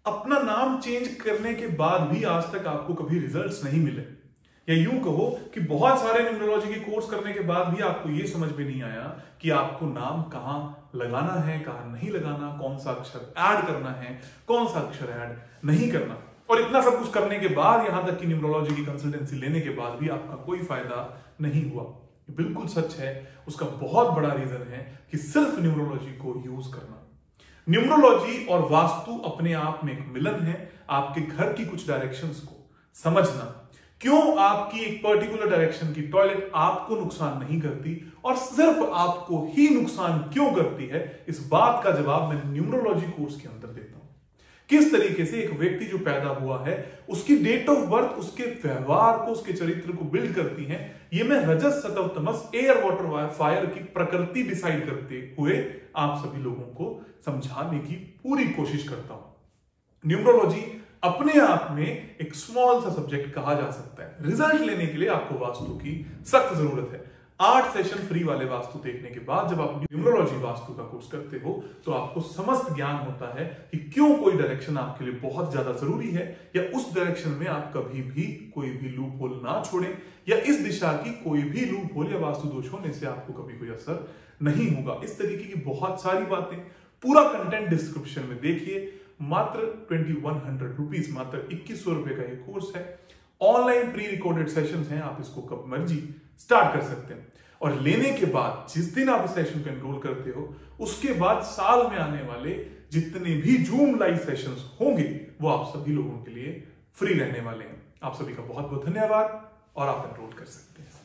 अपना नाम चेंज करने के बाद भी आज तक आपको कभी रिजल्ट्स नहीं मिले, या यूं कहो कि बहुत सारे न्यूमरोलॉजी के कोर्स करने के बाद भी आपको यह समझ में नहीं आया कि आपको नाम कहां लगाना है, कहां नहीं लगाना, कौन सा अक्षर ऐड करना है, कौन सा अक्षर ऐड नहीं करना। और इतना सब कुछ करने के बाद, यहां तक कि न्यूमरोलॉजी की कंसल्टेंसी लेने के बाद भी आपका कोई फायदा नहीं हुआ। बिल्कुल सच है। उसका बहुत बड़ा रीजन है कि सिर्फ न्यूमरोलॉजी को यूज करना। न्यूमरोलॉजी और वास्तु अपने आप में एक मिलन है। आपके घर की कुछ डायरेक्शंस को समझना, क्यों आपकी एक पर्टिकुलर डायरेक्शन की टॉयलेट आपको नुकसान नहीं करती और सिर्फ आपको ही नुकसान क्यों करती है, इस बात का जवाब मैं न्यूमरोलॉजी कोर्स के अंदर देता हूं। किस तरीके से एक व्यक्ति जो पैदा हुआ है, उसकी डेट ऑफ बर्थ उसके व्यवहार को, उसके चरित्र को बिल्ड करती है। ये मैं रजस सतव तमस, एयर वाटर फायर की प्रकृति डिसाइड करते हुए आप सभी लोगों को समझाने की पूरी कोशिश करता हूं। न्यूमरोलॉजी अपने आप में एक स्मॉल सा सब्जेक्ट कहा जा सकता है। रिजल्ट लेने के लिए आपको वास्तु की सख्त जरूरत है। 8 सेशन फ्री वाले वास्तु देखने के बाद जब आप न्यूमरोलॉजी वास्तु का कोर्स करते हो तो आपको समस्त ज्ञान होता है कि क्यों कोई डायरेक्शन आपके लिए बहुत ज्यादा जरूरी है, या उस डायरेक्शन में आप कभी भी कोई भी लूप होल ना छोड़ें, या इस दिशा की कोई भी लूप होल या वास्तु दोष होने से आपको कभी कोई असर नहीं होगा। इस तरीके की बहुत सारी बातें, पूरा कंटेंट डिस्क्रिप्शन में देखिए। मात्र 2100 रुपीज, मात्र 2100 रुपए का ये कोर्स है। ऑनलाइन प्री रिकॉर्डेड सेशंस हैं, आप इसको कब मर्जी स्टार्ट कर सकते हैं। और लेने के बाद जिस दिन आप इस सेशन को एनरोल करते हो, उसके बाद साल में आने वाले जितने भी जूम लाइव सेशंस होंगे वो आप सभी लोगों के लिए फ्री रहने वाले हैं। आप सभी का बहुत बहुत धन्यवाद और आप एनरोल कर सकते हैं।